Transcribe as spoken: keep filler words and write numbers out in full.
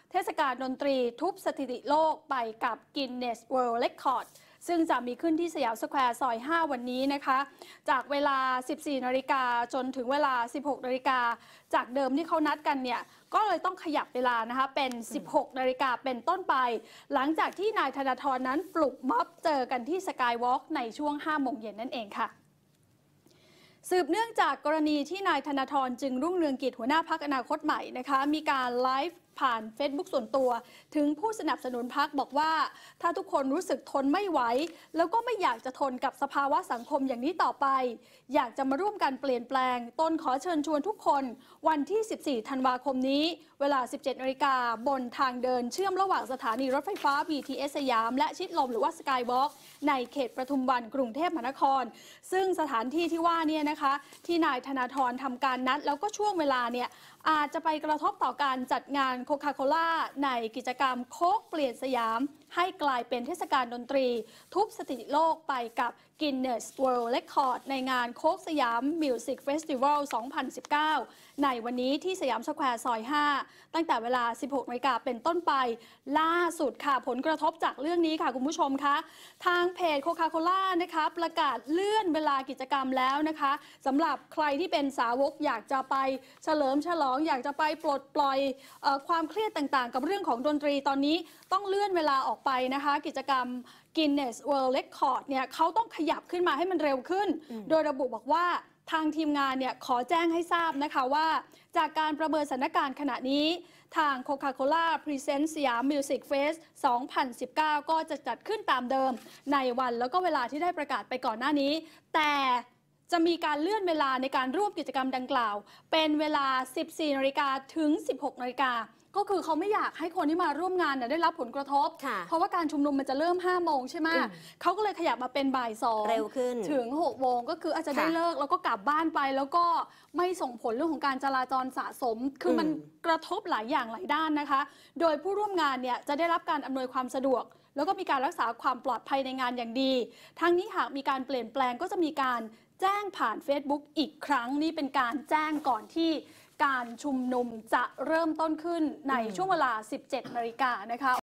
เทศกาลดนตรีทุบสถิติโลกไปกับ Guinness World Record ซึ่งจะมีขึ้นที่สยามสแควร์ซอย ห้า วันนี้นะคะ จากเวลา สิบสี่ นาฬิกาจนถึงเวลา สิบหก นาฬิกา จากเดิมที่เขานัดกันเนี่ย ก็เลยต้องขยับเวลานะคะ เป็น สิบหก นาฬิกาเป็นต้นไป หลังจากที่นายธนาธรนั้นปลุกม็อบเจอกันที่สกายวอล์กในช่วง ห้า โมงเย็นนั่นเองค่ะสืบเนื่องจากกรณีที่นายธนาธรจึงรุ่งเรืองกิจหัวหน้าพรรคอนาคตใหม่นะคะมีการไลฟ์ผ่าน Facebook ส่วนตัวถึงผู้สนับสนุนพรรคบอกว่าถ้าทุกคนรู้สึกทนไม่ไหวแล้วก็ไม่อยากจะทนกับสภาวะสังคมอย่างนี้ต่อไปอยากจะมาร่วมกันเปลี่ยนแปลงตนขอเชิญชวนทุกคนวันที่ สิบสี่ ธันวาคมนี้เวลา สิบเจ็ด นาฬิกาบนทางเดินเชื่อมระหว่างสถานีรถไฟฟ้า บี ที เอส สยามและชิดลมหรือว่าสกายวอล์กในเขตปทุมวันกรุงเทพมหานครซึ่งสถานที่ที่ว่านี่นะคะที่นายธนาธรทำการนัดแล้วก็ช่วงเวลาเนี่ยอาจจะไปกระทบต่อการจัดงานโคคาโคล่าในกิจกรรมโค้กเปลี่ยนสยามให้กลายเป็นเทศกาลดนตรีทุบสถิติโลกไปกับ Guinness World Record ในงานโค้กสยาม Music Festival สองพันสิบเก้า ในวันนี้ที่สยามสแควร์ซอย ห้า ตั้งแต่เวลา สิบหก นาฬิกาเป็นต้นไปล่าสุดค่ะผลกระทบจากเรื่องนี้ค่ะคุณผู้ชมคะทางเพจโคคาโคล่านะคะประกาศเลื่อนเวลากิจกรรมแล้วนะคะสำหรับใครที่เป็นสาวกอยากจะไปเฉลิมฉลองอยากจะไปปลดปล่อยเอ่อความเครียดต่างๆกับเรื่องของดนตรีตอนนี้ต้องเลื่อนเวลาออกไปนะคะกิจกรรม Guinness World Record เนี่ยเขาต้องขยับขึ้นมาให้มันเร็วขึ้นโดยระบุบอกว่าทางทีมงานเนี่ยขอแจ้งให้ทราบนะคะว่าจากการประเมินสถานการณ์ขณะนี้ทาง Coca-Cola Presents สยาม Music Fest สองพันสิบเก้า ก็จะจัดขึ้นตามเดิมในวันแล้วก็เวลาที่ได้ประกาศไปก่อนหน้านี้แต่จะมีการเลื่อนเวลาในการร่วมกิจกรรมดังกล่าวเป็นเวลา สิบสี่ นาฬิกาถึง สิบหก นาฬิกาก็คือเขาไม่อยากให้คนที่มาร่วมงานได้รับผลกระทบเพราะว่าการชุมนุมมันจะเริ่ม ห้า โมงใช่ไหมเขาก็เลยขยับมาเป็นบ่ายสองเร็วขึ้นถึง หก โมงก็คืออาจจะได้เลิกแล้วก็กลับบ้านไปแล้วก็ไม่ส่งผลเรื่องของการจราจรสะสมคือมันกระทบหลายอย่างหลายด้านนะคะโดยผู้ร่วมงานเนี่ยจะได้รับการอำนวยความสะดวกแล้วก็มีการรักษาความปลอดภัยในงานอย่างดีทั้งนี้หากมีการเปลี่ยนแปลงก็จะมีการแจ้งผ่าน Facebook อีกครั้งนี่เป็นการแจ้งก่อนที่การชุมนุมจะเริ่มต้นขึ้นในช่วงเวลา สิบเจ็ด นาฬิกานะคะ